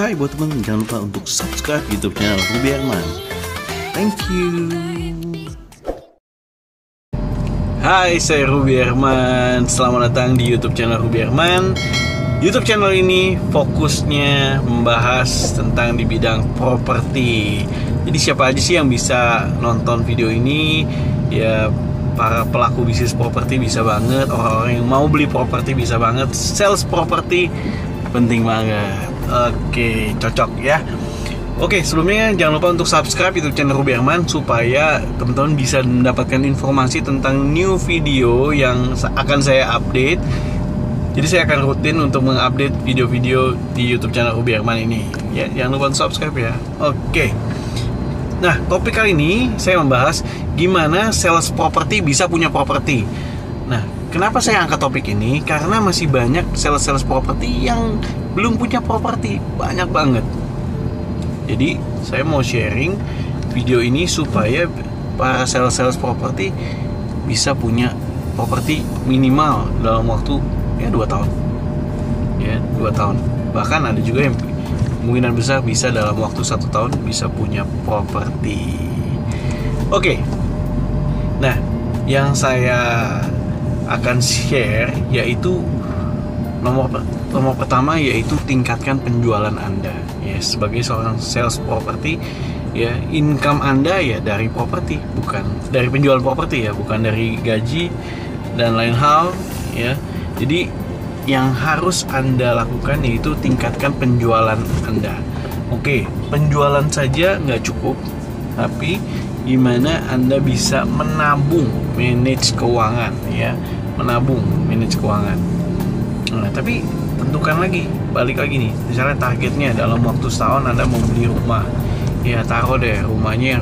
Hai buat teman, jangan lupa untuk subscribe YouTube channel Ruby Herman. Thank you. Hai, saya Ruby Herman. Selamat datang di YouTube channel Ruby Herman. YouTube channel ini fokusnya membahas tentang di bidang properti. Jadi siapa aja sih yang bisa nonton video ini? Ya, para pelaku bisnis properti bisa banget, orang-orang yang mau beli properti bisa banget, sales properti penting banget. Oke, cocok ya. Oke, sebelumnya jangan lupa untuk subscribe YouTube channel Ruby Herman supaya teman-teman bisa mendapatkan informasi tentang new video yang akan saya update. Jadi saya akan rutin untuk mengupdate video-video di YouTube channel Ruby Herman ini. Ya, jangan lupa untuk subscribe ya. Oke. Nah, topik kali ini saya membahas gimana sales properti bisa punya properti. Nah, kenapa saya angkat topik ini? Karena masih banyak sales properti yang belum punya properti, banyak banget. Jadi, saya mau sharing video ini supaya para sales properti bisa punya properti minimal dalam waktu 2 tahun. Ya, 2 tahun. Bahkan ada juga yang kemungkinan besar bisa dalam waktu 1 tahun bisa punya properti. Oke. Nah, yang saya akan share yaitu nomor pertama yaitu tingkatkan penjualan Anda. Ya, sebagai seorang sales properti, ya income Anda ya dari properti, bukan dari penjualan properti ya, bukan dari gaji dan lain hal ya. Jadi yang harus Anda lakukan yaitu tingkatkan penjualan Anda. Oke, penjualan saja nggak cukup, tapi gimana Anda bisa menabung, manage keuangan ya, menabung, manage keuangan. Nah, tapi tentukan lagi, balik lagi nih, misalnya targetnya dalam waktu setahun Anda mau beli rumah, ya taruh deh rumahnya yang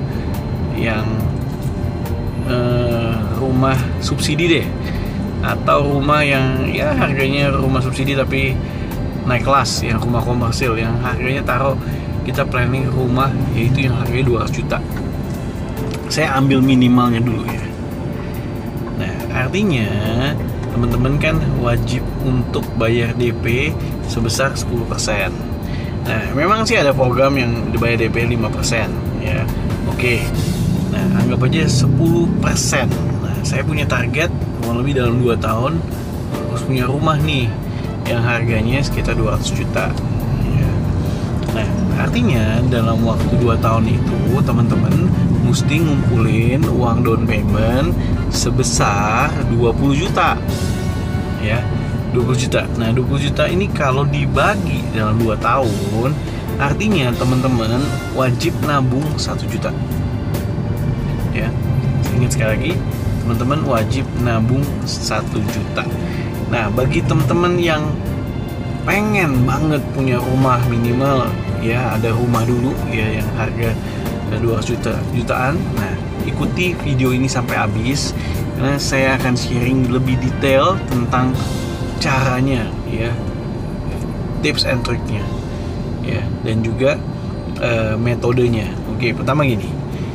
rumah subsidi deh, atau rumah yang ya harganya rumah subsidi tapi naik kelas, yang rumah komersil yang harganya taruh kita planning rumah yaitu yang harganya 200 juta. Saya ambil minimalnya dulu ya. Nah, artinya teman-teman kan wajib untuk bayar DP sebesar 10%. Nah, memang sih ada program yang dibayar DP 5% ya. Oke. Nah, anggap aja 10%. Nah, saya punya target kurang lebih dalam 2 tahun harus punya rumah nih yang harganya sekitar 200 juta ya. Nah, artinya dalam waktu 2 tahun itu teman-teman mesti ngumpulin uang down payment sebesar 20 juta ya, 20 juta. Nah, 20 juta ini kalau dibagi dalam 2 tahun artinya teman-teman wajib nabung 1 juta ya. Ingat sekali lagi, teman-teman wajib nabung 1 juta. Nah, bagi teman-teman yang pengen banget punya rumah minimal ya, ada rumah dulu ya yang harga 200 jutaan. Nah, ikuti video ini sampai habis karena saya akan sharing lebih detail tentang caranya ya, tips and triknya ya, dan juga metodenya. Oke, pertama gini,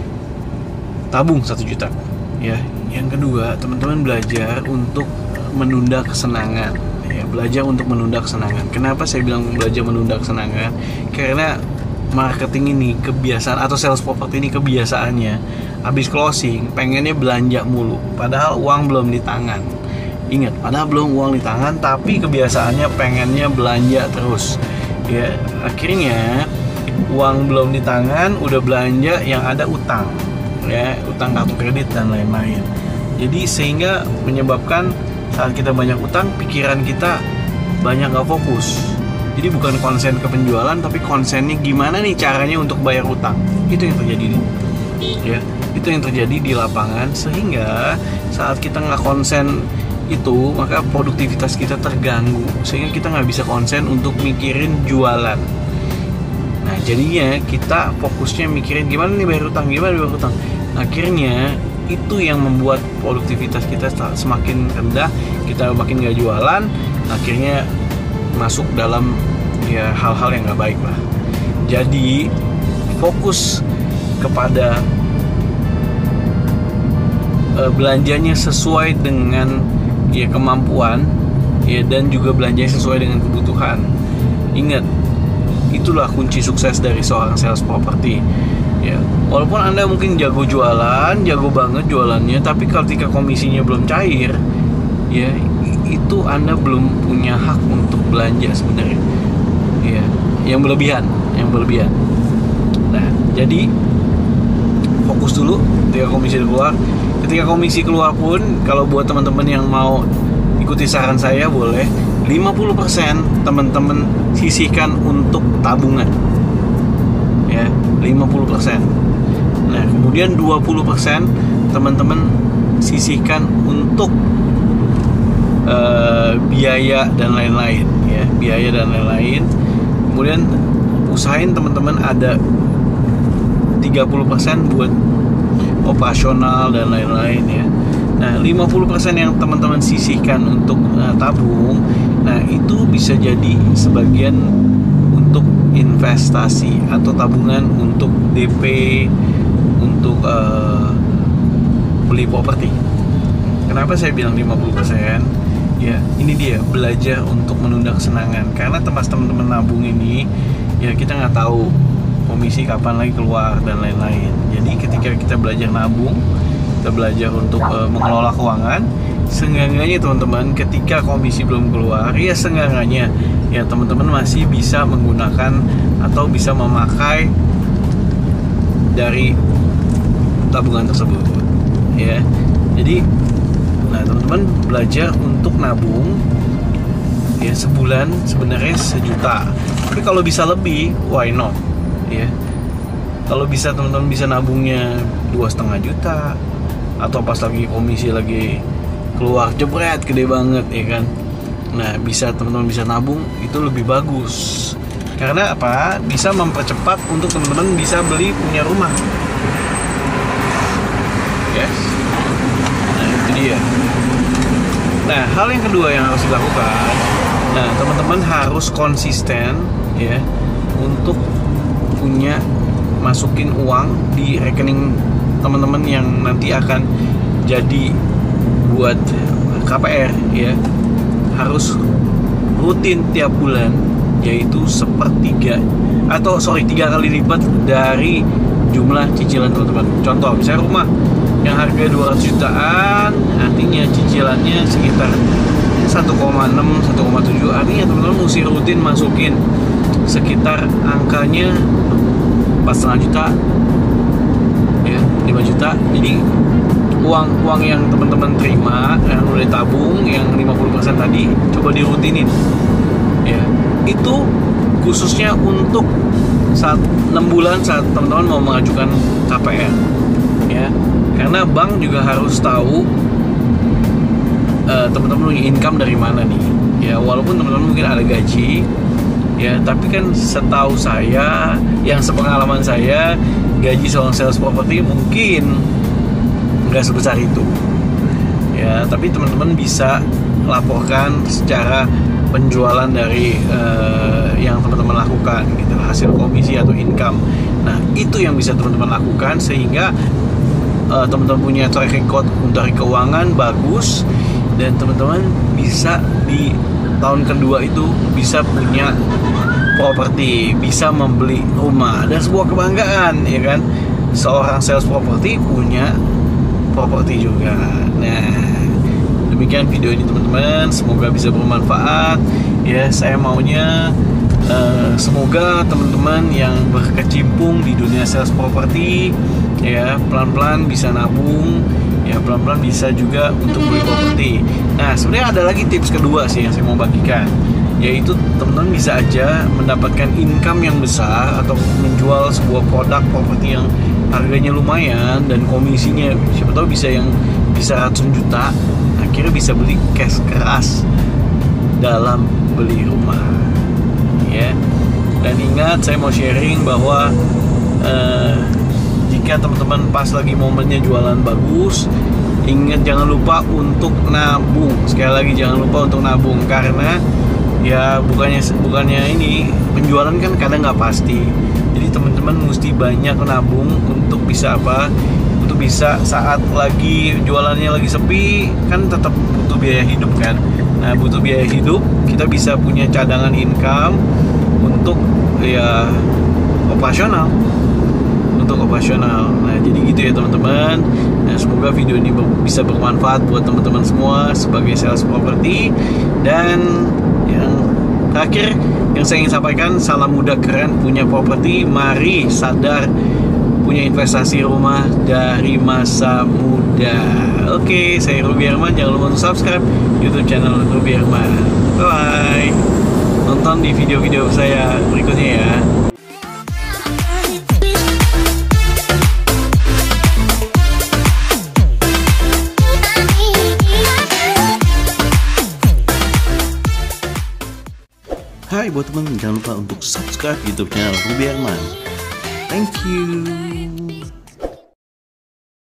tabung 1 juta ya. Yang kedua, teman-teman belajar untuk menunda kesenangan ya, belajar untuk menunda kesenangan. Kenapa saya bilang belajar menunda kesenangan? Karena marketing ini kebiasaan, atau sales property ini kebiasaannya habis closing pengennya belanja mulu padahal uang belum di tangan. Ingat, padahal belum uang di tangan tapi kebiasaannya pengennya belanja terus ya. Akhirnya uang belum di tangan udah belanja, yang ada utang ya, utang kartu kredit dan lain-lain. Jadi sehingga menyebabkan saat kita banyak utang, pikiran kita banyak gak fokus. Jadi bukan konsen ke penjualan, tapi konsennya gimana nih caranya untuk bayar utang. Itu yang terjadi nih ya, itu yang terjadi di lapangan. Sehingga saat kita nggak konsen itu, maka produktivitas kita terganggu, sehingga kita nggak bisa konsen untuk mikirin jualan. Nah, jadinya kita fokusnya mikirin gimana nih bayar utang, gimana bayar utang. Akhirnya itu yang membuat produktivitas kita semakin rendah, kita makin nggak jualan, akhirnya masuk dalam ya hal-hal yang nggak baik lah. Jadi fokus kepada belanjanya sesuai dengan ya kemampuan ya, dan juga belanjanya sesuai dengan kebutuhan. Ingat, itulah kunci sukses dari seorang sales properti. Ya, walaupun Anda mungkin jago jualan, jago banget jualannya, tapi ketika komisinya belum cair, ya itu Anda belum punya hak untuk belanja sebenarnya. Ya, yang berlebihan. Nah, jadi fokus dulu ketika komisi keluar. Ketika komisi keluar pun, kalau buat teman-teman yang mau ikuti saran saya, boleh 50% teman-teman sisihkan untuk tabungan. Ya, 50%. Nah, kemudian 20% teman-teman sisihkan untuk biaya dan lain-lain, ya, biaya dan lain-lain. Kemudian usahain teman-teman ada 30% buat operasional dan lain-lain, ya. Nah, 50% yang teman-teman sisihkan untuk tabung, nah itu bisa jadi sebagian untuk investasi atau tabungan untuk DP, untuk beli properti. Kenapa saya bilang 50%? Ya, ini dia, belajar untuk menunda kesenangan. Karena tempat teman-teman nabung ini, ya kita nggak tahu komisi kapan lagi keluar dan lain-lain. Jadi ketika kita belajar nabung, kita belajar untuk mengelola keuangan, seenggaknya teman-teman ketika komisi belum keluar, ya seenggaknya ya teman-teman masih bisa menggunakan atau bisa memakai dari tabungan tersebut, ya. Jadi nah teman-teman belajar untuk nabung, ya sebulan sebenarnya 1 juta, tapi kalau bisa lebih, why not, ya. Kalau bisa teman-teman bisa nabungnya 2,5 juta, atau pas lagi komisi lagi keluar jebret gede banget, ya kan. Nah, bisa teman-teman bisa nabung, itu lebih bagus. Karena apa? Bisa mempercepat untuk teman-teman bisa beli punya rumah. Yes. Nah, itu dia. Nah, hal yang kedua yang harus dilakukan, nah teman-teman harus konsisten, ya, untuk punya masukin uang di rekening teman-teman yang nanti akan jadi buat KPR, ya. Harus rutin tiap bulan, yaitu 3 kali lipat dari jumlah cicilan teman-teman. Contoh, misalnya rumah yang harga 200 jutaan, artinya cicilannya sekitar 1,6, 1,7, artinya teman-teman mesti rutin masukin sekitar angkanya 4,5 juta, ya, 5 juta. Jadi uang yang teman-teman terima yang udah tabung, yang 50% tadi, coba dirutinin, ya. Itu khususnya untuk saat 6 bulan saat teman-teman mau mengajukan KPR, ya. Karena bank juga harus tahu teman-teman punya income dari mana nih, ya. Walaupun teman-teman mungkin ada gaji, ya, tapi kan setahu saya, yang sepengalaman saya, gaji seorang sales property mungkin nggak sebesar itu, ya. Tapi teman-teman bisa laporkan secara penjualan dari yang teman-teman lakukan, gitu, hasil komisi atau income. Nah, itu yang bisa teman-teman lakukan sehingga teman-teman punya track record dari keuangan bagus, dan teman-teman bisa di tahun kedua itu bisa punya properti, bisa membeli rumah, dan sebuah kebanggaan, ya kan, seorang sales properti punya properti juga. Nah, demikian video ini teman-teman, semoga bisa bermanfaat, ya. Saya maunya semoga teman-teman yang berkecimpung di dunia sales properti, ya, pelan-pelan bisa nabung, ya, pelan-pelan bisa juga untuk beli properti. Nah, sebenarnya ada lagi tips kedua sih yang saya mau bagikan, yaitu teman-teman bisa aja mendapatkan income yang besar atau menjual sebuah produk properti yang harganya lumayan dan komisinya siapa tahu bisa yang bisa ratusan juta, akhirnya bisa beli cash keras dalam beli rumah, ya. Dan ingat, saya mau sharing bahwa jika teman-teman pas lagi momennya jualan bagus, ingat jangan lupa untuk nabung. Sekali lagi jangan lupa untuk nabung, karena ya bukannya ini penjualan kan kadang nggak pasti. Jadi teman-teman mesti banyak nabung untuk bisa apa? Untuk bisa saat lagi jualannya lagi sepi, kan tetap butuh biaya hidup kan. Nah, butuh biaya hidup, kita bisa punya cadangan income untuk ya operasional. Nah, jadi gitu ya teman-teman. Nah, semoga video ini bisa bermanfaat buat teman-teman semua sebagai sales properti. Dan yang terakhir yang saya ingin sampaikan, salam muda keren punya properti. Mari sadar punya investasi rumah dari masa muda. Oke, saya Ruby Herman. Jangan lupa untuk subscribe YouTube channel Ruby Herman. Bye. Nonton di video-video saya berikutnya ya. Hai buat teman, jangan lupa untuk subscribe YouTube channel Ruby Herman. Thank you.